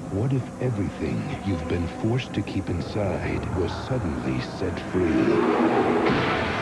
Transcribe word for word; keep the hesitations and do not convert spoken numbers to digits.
What if everything you've been forced to keep inside was suddenly set free?